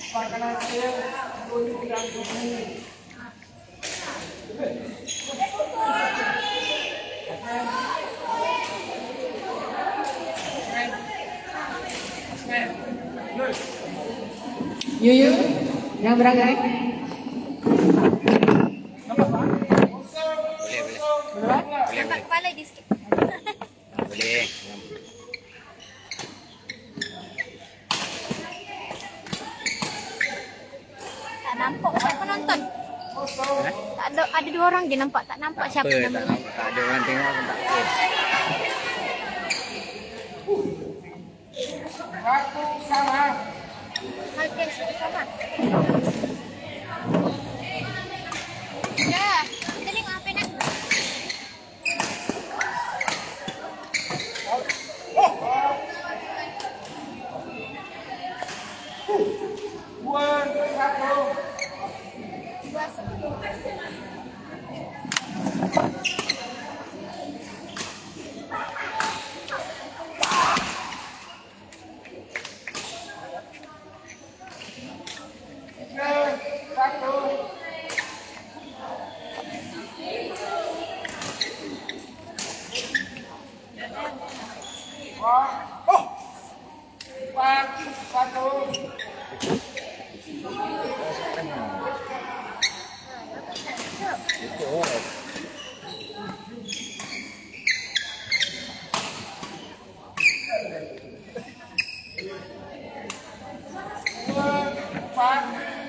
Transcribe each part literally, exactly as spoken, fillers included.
Makanan kecil, dulu dan dulu. Yuyu, yang berangkat. Nampak kepala dia sikit. Boleh. Tak nampak siapa penonton. Tak ada, ada dua orang je nampak, tak nampak siapa Apa, nama. tak, nampak, tak ada orang tengok pun tak apa. Aku sama. Okey, sama. Ya, kita tengok apa nak. Dua, satu. Dua sepuluh. Tiga, satu. Wah, oh, empat, satu. Dua, empat.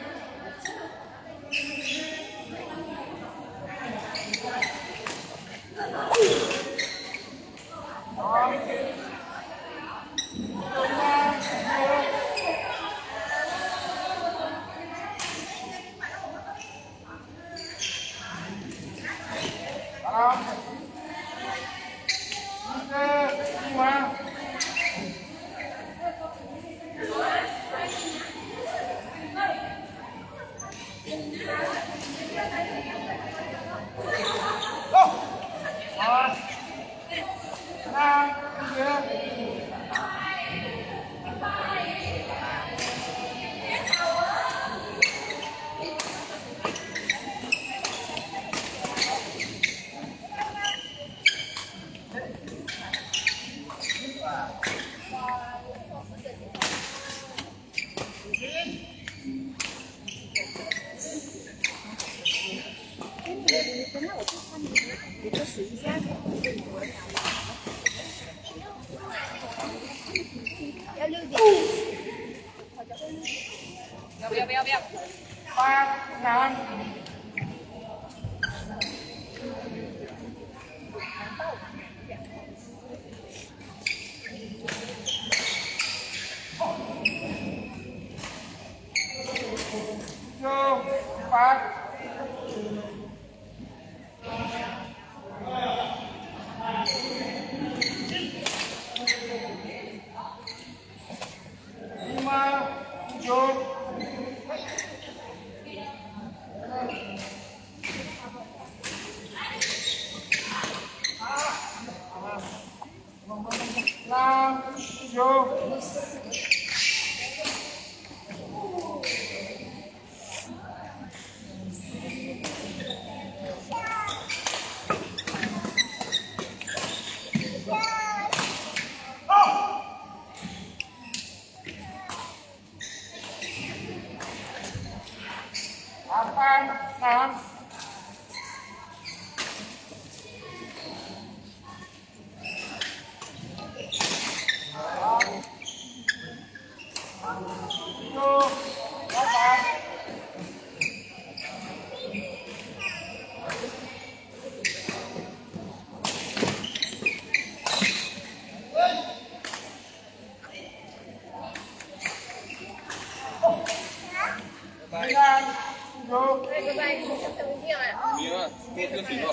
Salam. Tiga, lima. Oh, salah. Enam, tiga. Empat, enam. Tujuh, empat. Lima, tujuh. Enam, tujuh. Delapan, enam. Tujuh, delapan. Sembilan, tujuh. Ya, itu sibuk.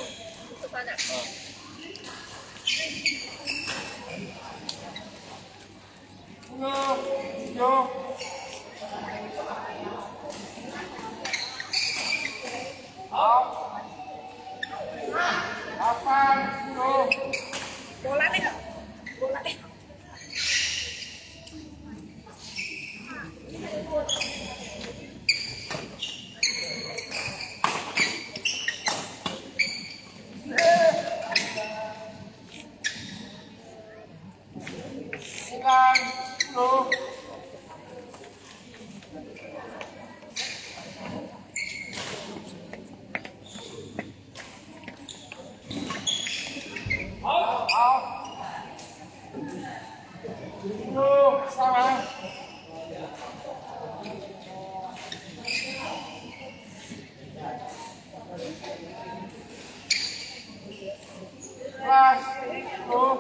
Sepuluh, tujuh. Delapan, tujuh. Bola deh. Bola deh. sepuluh.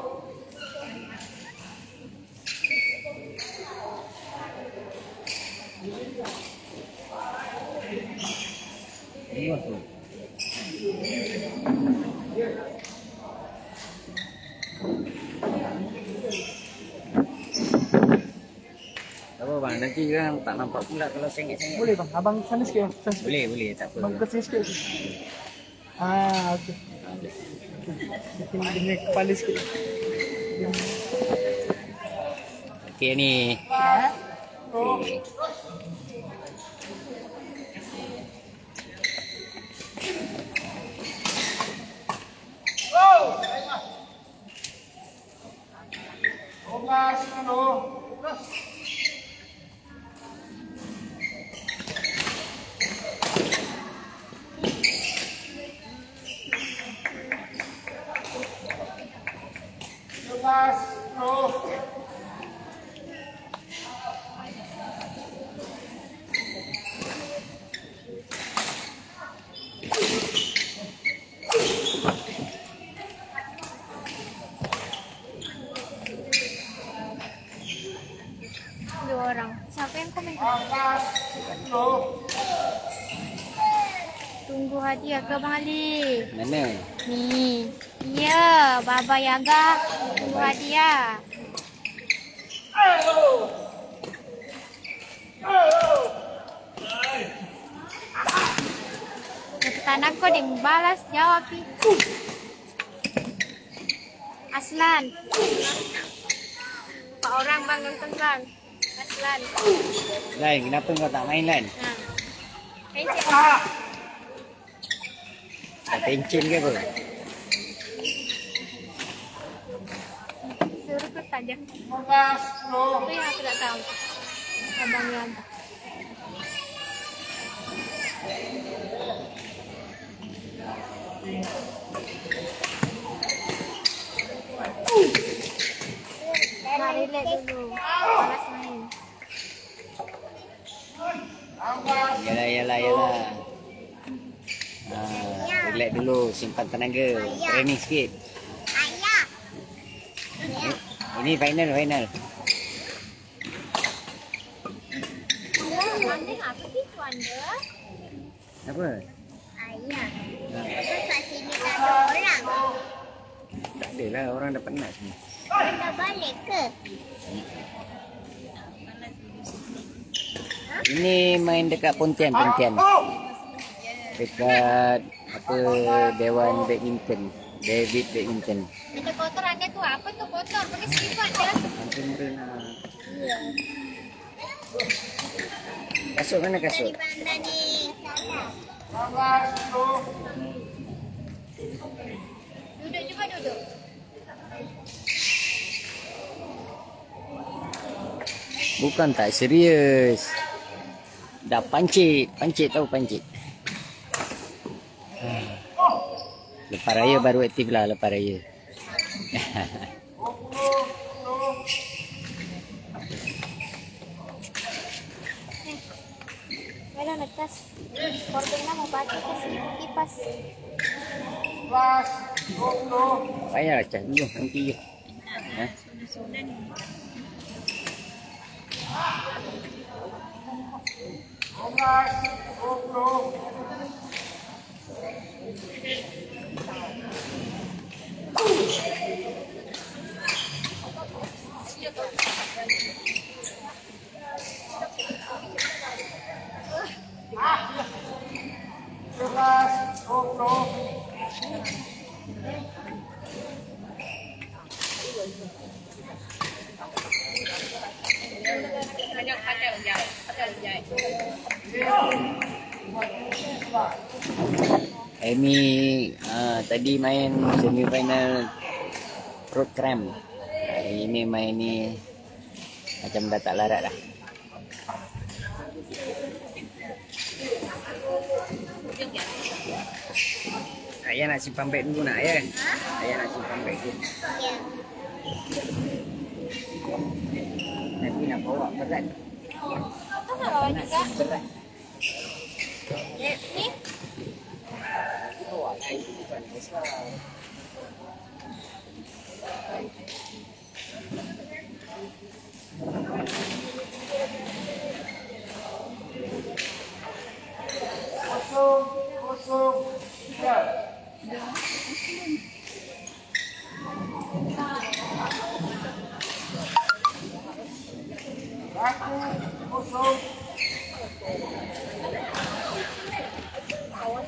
Apa bang, nanti kan tak nampak pula kalau sengit-sengit. Boleh bang, abang sana sikit. Sana sikit. Boleh, boleh, tak apa. Abang ke sini sikit. Ah, okey. Mungkin dia punya kepala sikit. Okey ni. Okey. Omas, ano? Omas, ano? Dua orang. Siapa yang komen? Omas, ano? Tunggu hadiah ke Bang Ali. Mana? Ni. Ya, Baba Yaga. Tunggu hadiah. Pertanyaan kau dia balas jawab itu. Aslan. Empat orang bang nonton bang. Aslan. Lain, kenapa kau tak main Lan? Nah. Pencet. Tak pencin ke apa? Suruh tu saja. Omas, ano? Itu yang aku tak tahu. Abang Yaga. Nak relax dulu. Malas main. Omas, Yalah, yalah, yalah. Ha, relax dulu, simpan tenaga. Training sikit. Eh, ini final, final. Anda apa sih tu anda? Apa? Ayah, Ha, lepas kat sini tak ada orang. tak adalah, orang dah penat semua. Dah balik ke? Ini main dekat Pontian, Pontian. Dekat apa Dewan Badminton, David Badminton. Ada kotor anda tu apa tu kotor? Pakai sifat dia. Hampir merena. Kasut mana kasut? Di bandar ni. omas, ano? Duduk juga duduk. Bukan tak serius. Dah pancit, pancit tahu pancit. Lepas raya baru aktif lah lepas raya. Meron nagtas. Korting na mo pati kasi kipas. Omas, ano? Payah cas dulu nanti je. Ha? Omas, ano? Omas, ano? Amy uh, tadi main semifinal road cramp. Hari ini main ni macam dah tak larat dah. Ayah nak simpan beg dulu nak ayah. Ayah nak simpan beg dulu. Ya. Nanti nak bawa berat. Kau nak bawa juga? Berat. Ni? Bawa lah itu bukan besar.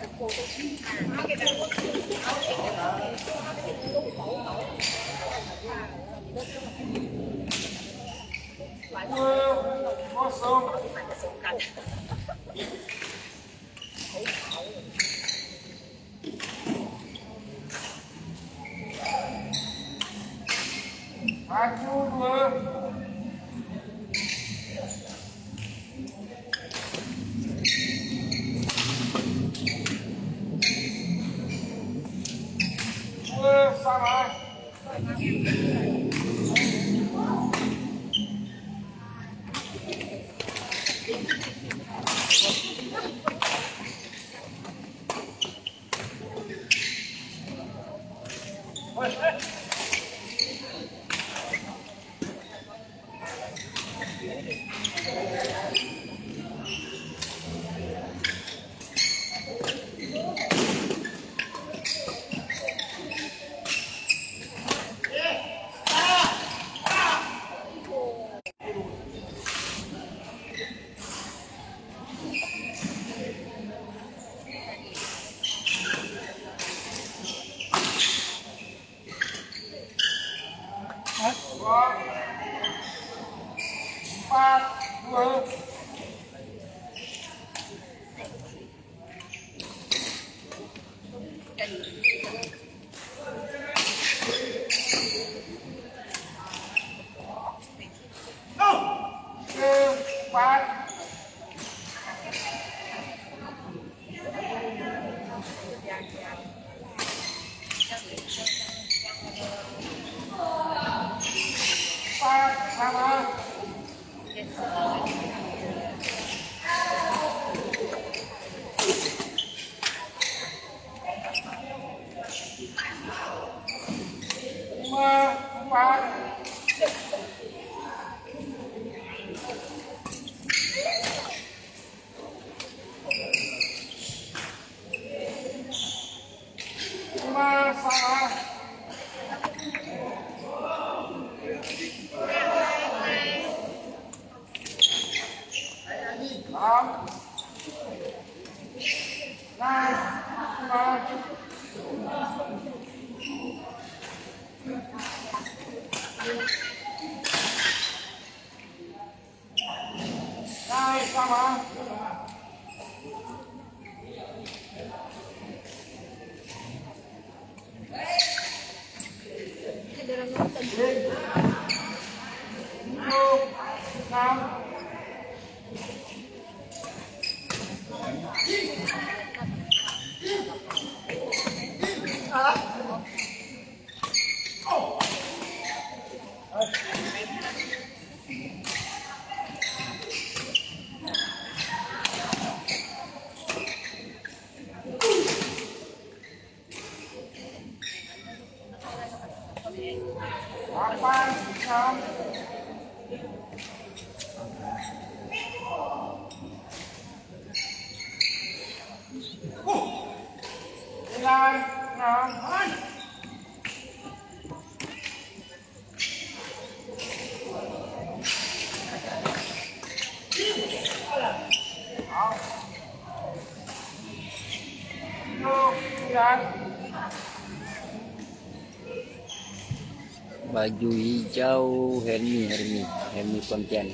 Baju hijau Hermi Hermi Hermi Pontian.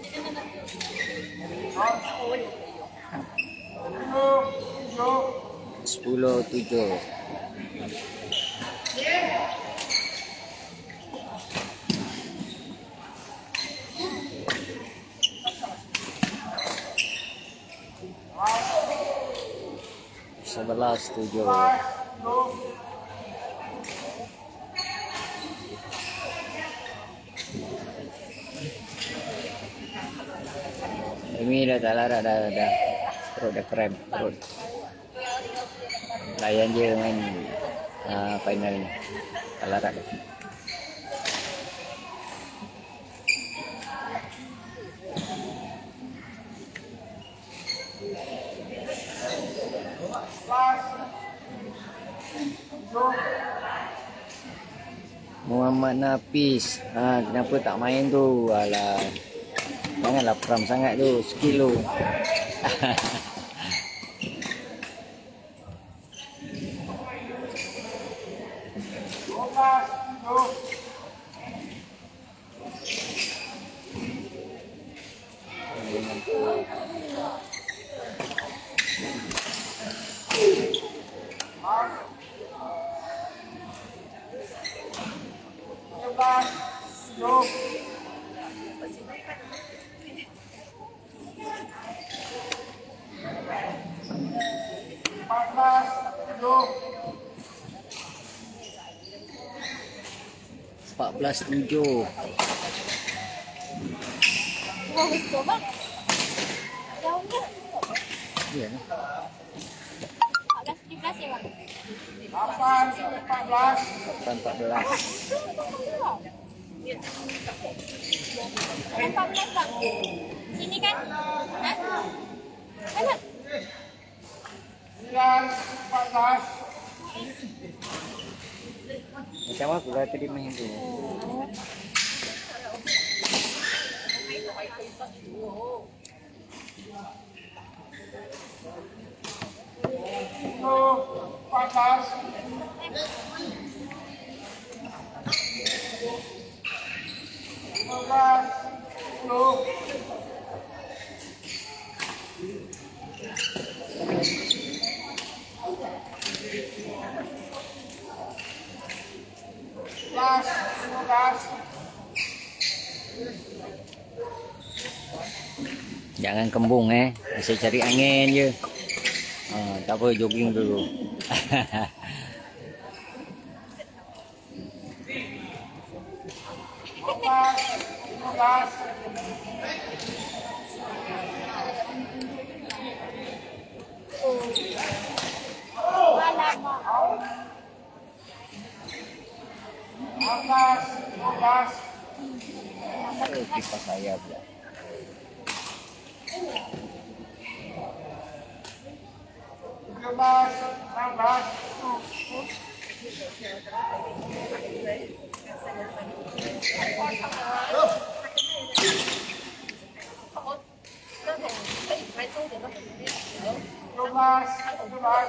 Sepuluh tujuh. Sebelas tujuh. Ini dah tak larat dah, dah perut dah krem perut. Layan je main uh, final ni. Tak larat dah. Muhammad Nafis, ha, kenapa tak main tu? Alah, janganlah peram sangat tu, sekilo. empat belas tujuh. Wah, itu bang. Jauhnya. Iya. empat belas tujuh belas ya bang. delapan empat belas. delapan empat belas. empat belas bang. Sini kan? Hah? Mana? sembilan empat belas. Macam apa pula tadi main tu? empat belas. lima belas. sepuluh. sebelas. lima belas. Jangan kembung eh. Bisa cari angin je. Ah, tak apa, jogging dulu. lima belas. Alamak. enam belas. lima belas. Oh, kipas saya pula. tujuh belas. enam belas. dua belas. tujuh belas.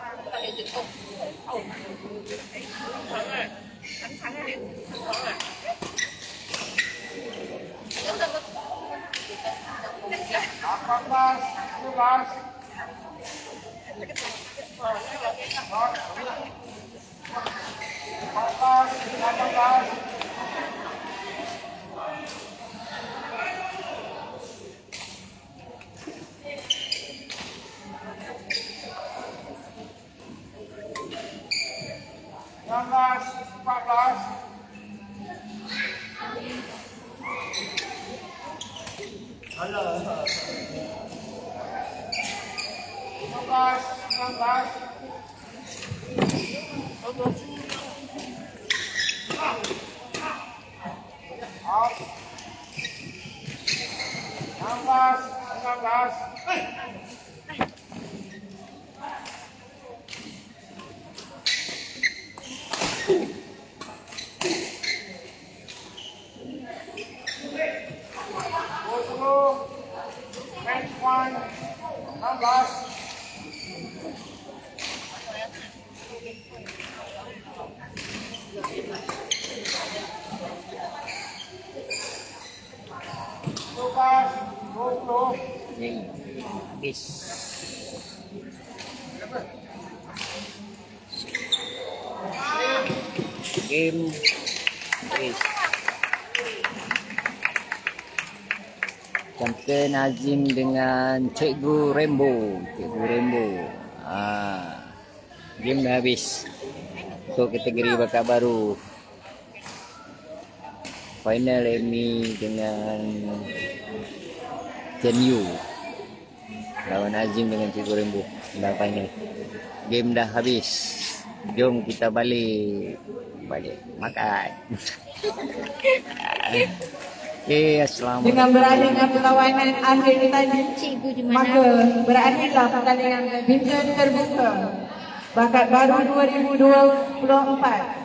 delapan belas. tujuh belas. empat belas. delapan belas. enam belas. empat belas. lima belas. enam belas. Out. enam belas. enam belas. dua puluh. Match point. enam belas. dua belas. dua puluh. Yay. Habis. Game habis. Champion Azim dengan Cikgu Rainbow. Cikgu Rainbow. Ah, game dah habis. So kategori bakat baru. Final Emi dengan Chen Yu. Lawan Azim dengan Cikgu Rainbow. Dah final. Game dah habis. Jom kita balik. Balik makan. Eh, assalamualaikum. Dengan berakhirnya perlawanan akhir tadi, Cikgu di mana? maka berakhirlah pertandingan badminton terbuka bakat baru dua ribu dua puluh empat.